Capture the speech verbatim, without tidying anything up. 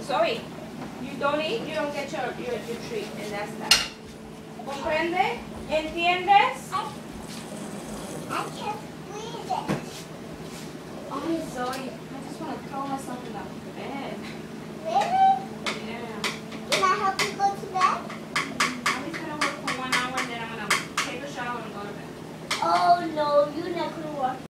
sorry. You don't eat, you don't get your, your, your treat, and that's that. ¿Comprende? ¿Entiendes?